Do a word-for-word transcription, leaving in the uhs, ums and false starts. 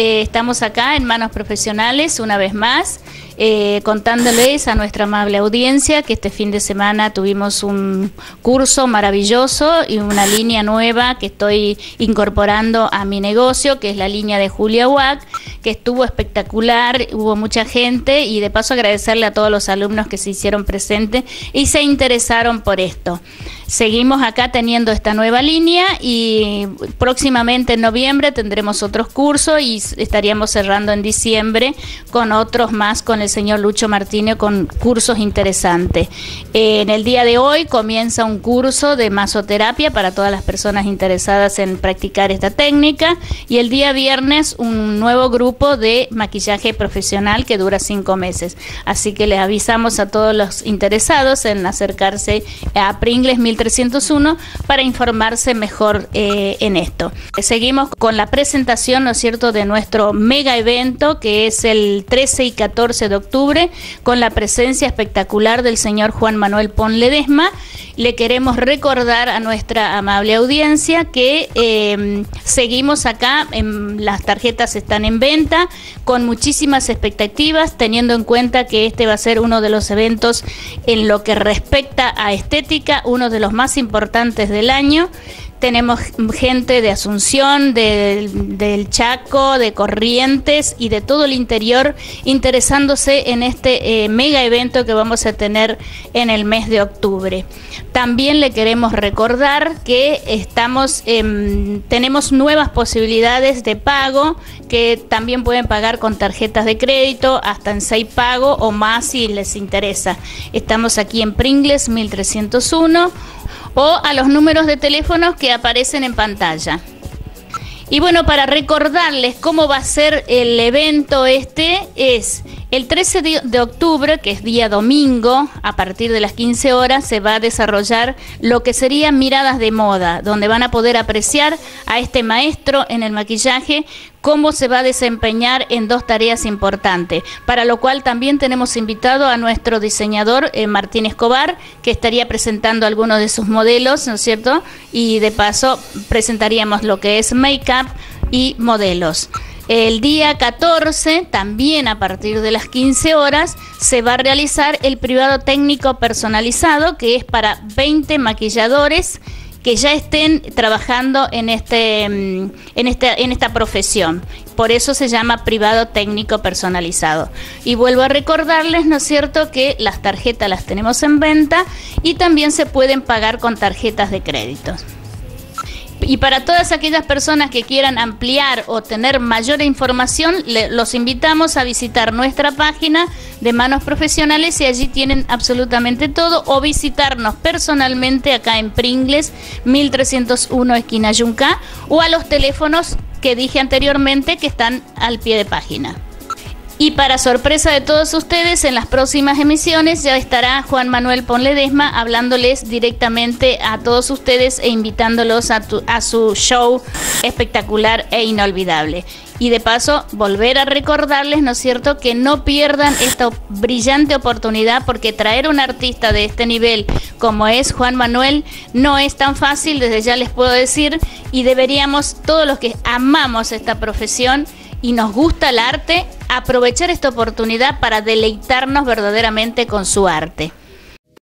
eh, estamos acá en Manos Profesionales una vez más, eh, contándoles a nuestra amable audiencia que este fin de semana tuvimos un curso maravilloso y una línea nueva que estoy incorporando a mi negocio, que es la línea de Julia Wack, que estuvo espectacular, hubo mucha gente, y de paso agradecerle a todos los alumnos que se hicieron presentes y se interesaron por esto. Seguimos acá teniendo esta nueva línea y próximamente en noviembre tendremos otros cursos y estaríamos cerrando en diciembre con otros más con el señor Lucho Martínez, con cursos interesantes. Eh, en el día de hoy comienza un curso de masoterapia para todas las personas interesadas en practicar esta técnica, y el día viernes un nuevo grupo de maquillaje profesional que dura cinco meses. Así que les avisamos a todos los interesados en acercarse a Pringles mil trescientos uno para informarse mejor eh, en esto. Seguimos con la presentación, ¿no es cierto?, de nuestro mega evento, que es el trece y catorce de octubre, con la presencia espectacular del señor Juan Manuel Pon Ledesma. Le queremos recordar a nuestra amable audiencia que eh, seguimos acá, en, las tarjetas están en venta con muchísimas expectativas, teniendo en cuenta que este va a ser uno de los eventos en lo que respecta a estética, uno de los más importantes del año. Tenemos gente de Asunción, de, del Chaco, de Corrientes y de todo el interior interesándose en este eh, mega evento que vamos a tener en el mes de octubre. También le queremos recordar que estamos, eh, tenemos nuevas posibilidades de pago, que también pueden pagar con tarjetas de crédito hasta en seis pagos o más si les interesa. Estamos aquí en Pringles mil trescientos uno o a los números de teléfonos que aparecen en pantalla. Y bueno, para recordarles cómo va a ser el evento este, es el trece de octubre, que es día domingo, a partir de las quince horas, se va a desarrollar lo que serían miradas de moda, donde van a poder apreciar a este maestro en el maquillaje, cómo se va a desempeñar en dos tareas importantes, para lo cual también tenemos invitado a nuestro diseñador eh, Martín Escobar, que estaría presentando algunos de sus modelos, ¿no es cierto? Y de paso presentaríamos lo que es make-up y modelos. El día catorce, también a partir de las quince horas, se va a realizar el privado técnico personalizado, que es para veinte maquilladores que ya estén trabajando en este en este en esta profesión. Por eso se llama privado técnico personalizado. Y vuelvo a recordarles, ¿no es cierto?, que las tarjetas las tenemos en venta y también se pueden pagar con tarjetas de crédito. Y para todas aquellas personas que quieran ampliar o tener mayor información, le, los invitamos a visitar nuestra página de Manos Profesionales, y allí tienen absolutamente todo, o visitarnos personalmente acá en Pringles mil trescientos uno esquina Yunca, o a los teléfonos que dije anteriormente que están al pie de página. Y para sorpresa de todos ustedes, en las próximas emisiones ya estará Juan Manuel Pon Ledesma hablándoles directamente a todos ustedes e invitándolos a, tu, a su show espectacular e inolvidable. Y de paso, volver a recordarles, ¿no es cierto?, que no pierdan esta brillante oportunidad, porque traer un artista de este nivel como es Juan Manuel no es tan fácil, desde ya les puedo decir, y deberíamos, todos los que amamos esta profesión y nos gusta el arte, aprovechar esta oportunidad para deleitarnos verdaderamente con su arte.